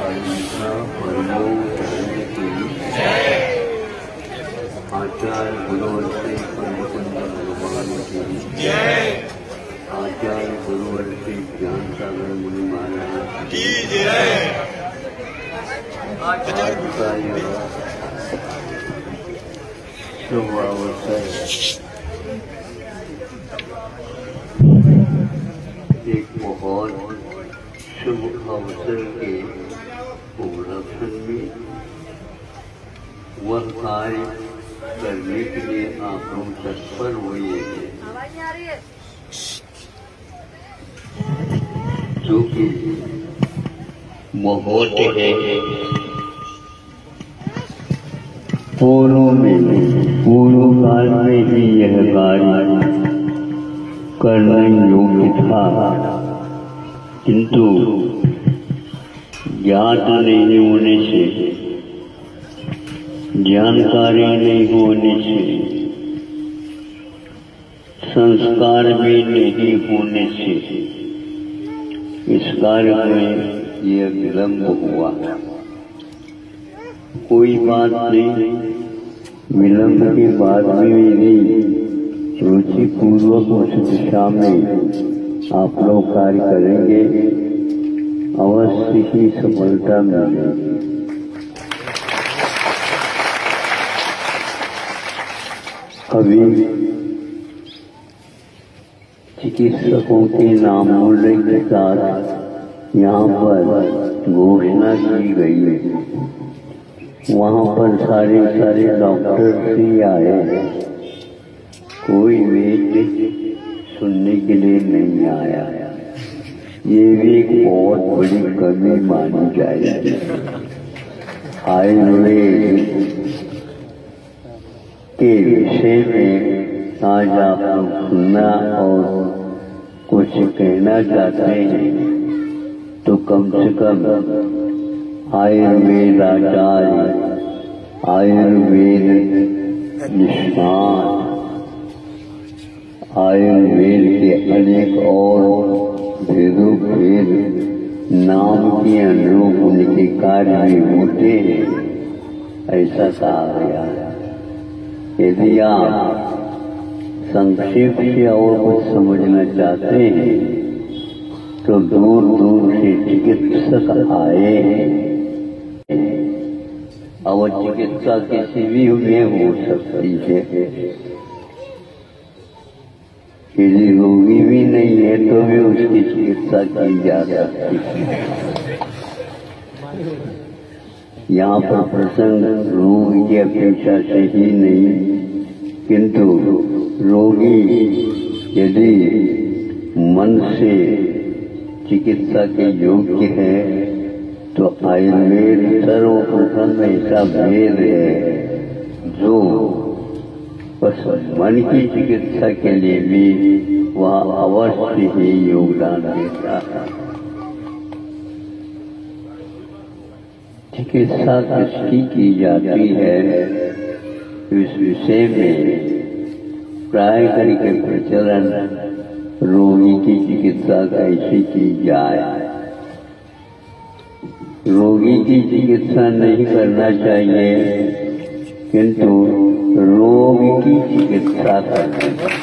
आचार्य गुरुवर्षे भगवान की आचार्य गुरुवर्षे ज्ञान सागर मुनि महाराज की शुभ अवसर एक बहुत शुभ अवसर के उपलक्ष्य में वह कार्य करने के लिए आप लोग तत्पर हुए हैं, जो कि बहुत है। पूर्व काल में ही यह कार्य करने योग्य था, किंतु ज्ञात नहीं होने से, जानकारी नहीं होने से, संस्कार भी नहीं होने से इस कार्य में यह विलम्ब हुआ। कोई बात नहीं, विलम्ब के बाद में भी रुचि पूर्वक उस दिशा में आप लोग कार्य करेंगे, अवश्य ही सफलता मिलेगी। अभी चिकित्सकों के नामोल्ले के साथ यहाँ पर घोषणा की गई है। वहाँ पर सारे डॉक्टर भी आए, कोई व्यक्ति सुनने के लिए नहीं आया। ये भी एक बहुत बड़ी कमी मानी जाएगी। आयुर्वेद के विषय में आज आप लोग सुनना और कुछ कहना चाहते हैं तो कम से कम आयुर्वेद आचार्य, आयुर्वेद निष्णात, आयुर्वेद के अनेक और भेदों भेद नाम के अनुरूप उनके कार्य भी होते हैं, ऐसा कहा गया है। यदि आप संक्षेप से और कुछ समझना चाहते हैं तो दूर दूर से चिकित्सक आए हैं। और चिकित्सा किसी भी में हो सकती है। यदि रोगी भी नहीं है तो भी उसकी चिकित्सा की जा सकती है। यहाँ पर प्रसंग रोगी की अपेक्षा से ही नहीं, किंतु रोगी यदि मन से चिकित्सा के योग्य है तो आयुर्वेद सर्वप्रथम ऐसा भेद है जो बस मन की चिकित्सा के लिए भी वह अवश्य ही योगदान देता है। चिकित्सा किसकी की जाती है इस विषय में प्राय करके प्रचलन रोगी की चिकित्सा कैसे की जाए। रोगी की चिकित्सा नहीं करना चाहिए, किंतु रोग की चिकित्सा करनी चाहिए।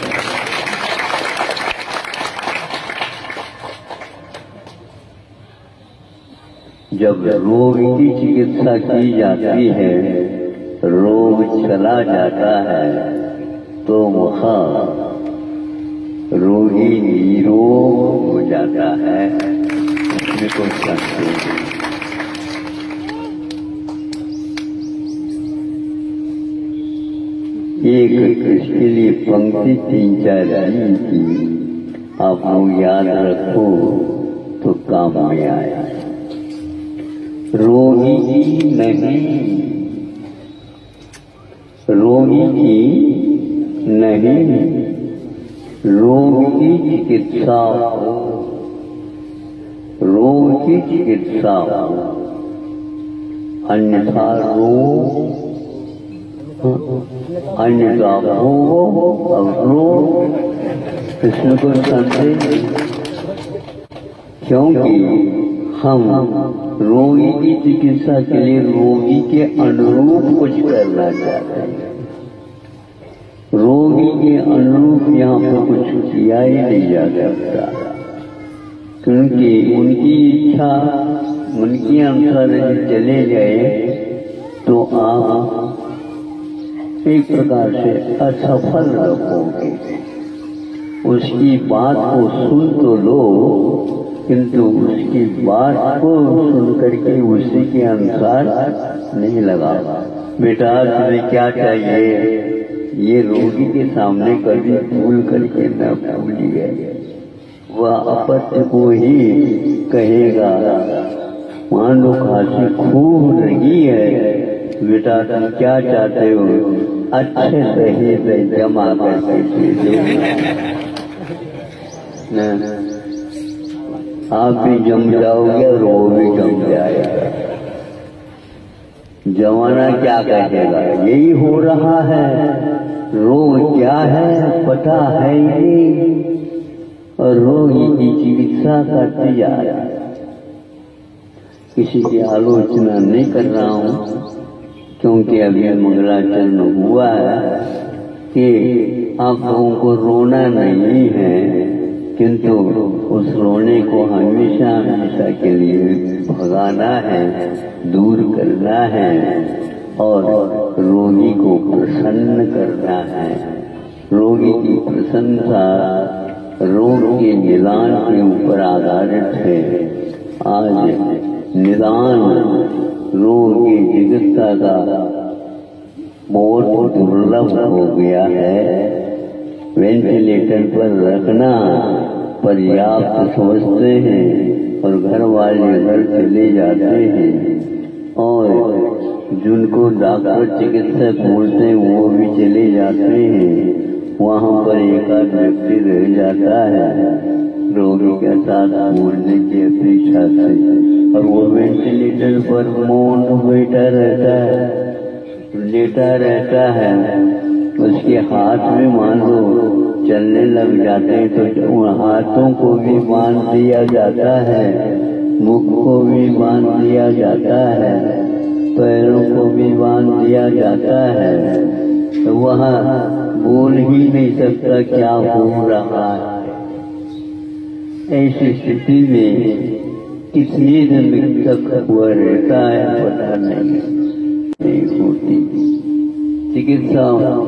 जब रोग की चिकित्सा की जाती है, रोग चला जाता है तो वह रोगी निरोग हो जाता है। इसमें कोई शक नहीं। एक इसके लिए पंक्ति 3-4 की आप लोग याद रखो तो काम में आया। रोगी की नहीं, रोगी की नहीं, रोग की चिकित्सा हो, रोग की चिकित्सा हो, अन्यथा रोग अन्यथा भोग और रोग इसमें कोई संदेह, क्योंकि हम रोगी की चिकित्सा के लिए रोगी के अनुरूप कुछ करना चाहते हैं। रोगी के अनुरूप यहाँ पर कुछ किया ही नहीं जा सकता, क्योंकि उनकी इच्छा उनके अनुसार यदि चले गए तो आप एक प्रकार से असफल रहोगे। उसकी बात को सुन तो लो, किंतु उसकी बात को सुन करके उसी के अनुसार नहीं लगा। बेटा तुम्हें क्या चाहिए, ये रोगी के सामने कभी भूल करके न भूलिए। वह अपत्य को ही कहेगा, मान लो खांसी खूब लगी है, बेटा तुम क्या चाहते हो, अच्छे से जमा करके दो। आप भी जम जाओगे और वो भी जम जाएगा। जमाना क्या कहेगा, यही हो रहा है, रोग क्या है पता है ही, और रोगी की चिकित्सा करती जा रहा है। किसी की आलोचना नहीं कर रहा हूँ, क्योंकि अभी मंगलाचरण हुआ है कि आप लोगों को रोना नहीं है, किंतु उस रोने को हमेशा हमेशा के लिए भगाना है, दूर करना है और रोगी को प्रसन्न करना है। रोगी की प्रसन्नता रोग के निदान के ऊपर आधारित है। आज निदान रोग की चिकित्सा का बहुत दुर्लभ हो गया है। वेंटिलेटर पर रखना पर्याप्त समझते हैं और घर वाले घर चले जाते हैं, और जिनको डॉक्टर चिकित्सक बोलते हैं वो भी चले जाते हैं। वहाँ पर एक आध व्यक्ति रह जाता है रोगी के साथ बोलने की अपेक्षा से, और वो वेंटिलेटर पर मौन बैठा रहता है, लेटा रहता है। उसके हाथ में मान लो चलने लग जाते हैं तो उन हाथों को भी बांध दिया जाता है, मुख को भी बांध दिया जाता है, पैरों को भी बांध दिया जाता है, तो वह बोल ही नहीं सकता क्या हो रहा है। ऐसी स्थिति में कितने दिन तक हुआ रहता है पता नहीं होती। चिकित्सा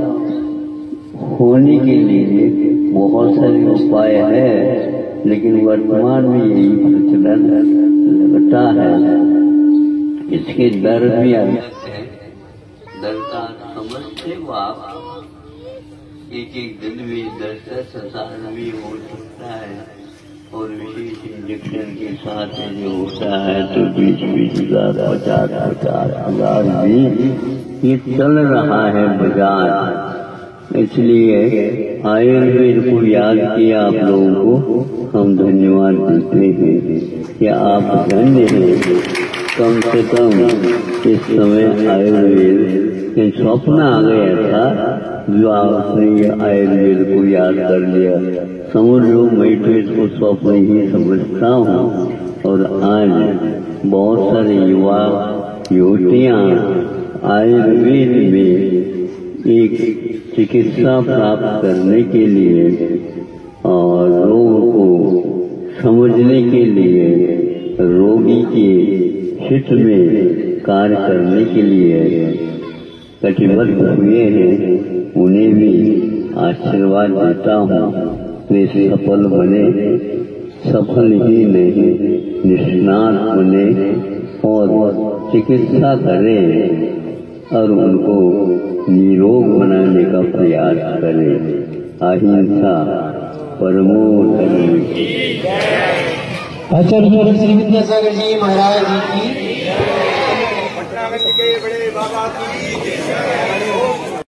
होने के लिए बहुत सारे उपाय है, लेकिन वर्तमान में यही प्रचलन लगता है। इसके दर भी अलग है। दर का समझते हो आप, एक एक दिन में 10,000 भी हो सकता है, और विशेष इंजेक्शन के साथ जो होता है तो 20,000 50,000 भी ये चल रहा है बाजार। इसलिए आयुर्वेद को याद किया आप लोगों को हम धन्यवाद देते हैं कि आप धन्य हैं। कम से कम इस समय आयुर्वेद के स्वप्न आ गया था, जो आपने आयुर्वेद को याद कर लिया। समझ लो मैं तो इसको स्वप्न ही समझता हूँ, और आज बहुत सारे युवा युवतियाँ आयुर्वेद में एक चिकित्सा प्राप्त करने के लिए और रोग को समझने के लिए, रोगी के हित में कार्य करने के लिए कटिबद्ध हुए हैं। उन्हें भी आशीर्वाद देता हूँ। वे सफल बने, सफल ही नहीं निष्णात बने और चिकित्सा करें और उनको निरोग बनाने का प्रयास करें। अहिंसा परमो धर्म। आचार्य श्री विद्यासागर जी महाराज जी की पटना में के बड़े बाबा की